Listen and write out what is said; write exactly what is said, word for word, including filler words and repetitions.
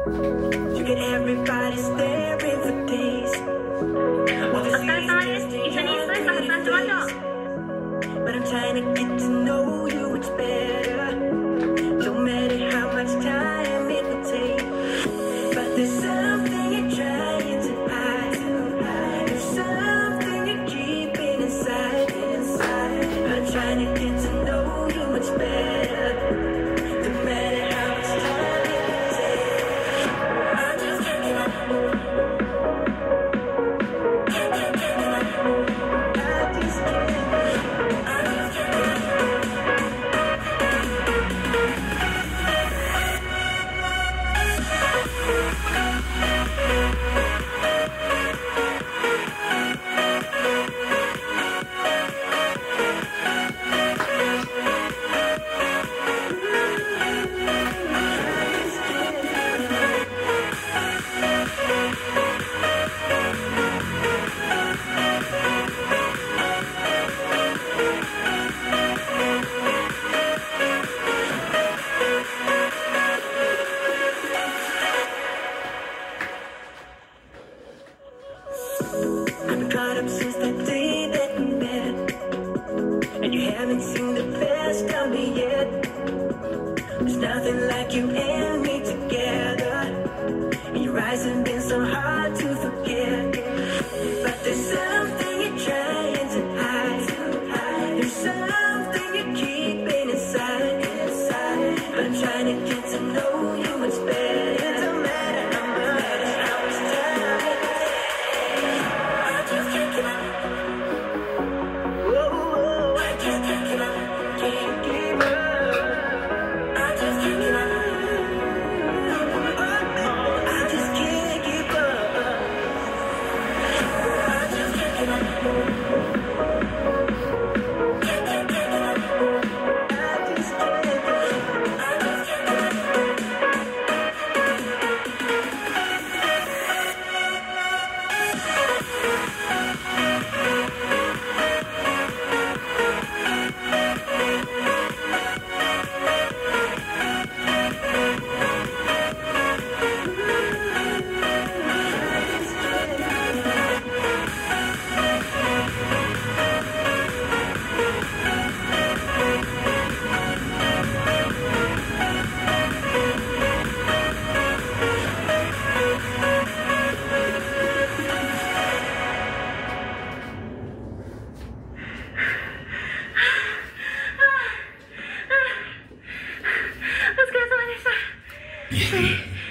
You get everybody staring for days. All they see is just a young pretty face. But I'm trying to get to know you much better. No matter how much time it will take. But there's something you're trying to hide. There's something you're keeping inside. I'm trying to get to know you much better. No matter how much time it will take. I just can't give up. Can't, can't, can't give up. I just can't. I just can't give up. I've been caught up since that day that we met, and you haven't seen the best of me yet. There's nothing like you and me together, and your eyes have been so hard to forget. But there's something you're trying to hide. There's something you're keeping inside. But I'm trying to get to know you much better. It don't matter how much, how much time it takes. I just can't give up. Whoa, whoa, I just can't give up. Can't give up. I just can't give up. I just can't give up. I just can't give up. Can't, can't, can't give up. I just can't give up. I just can't give up. お疲れ様でした。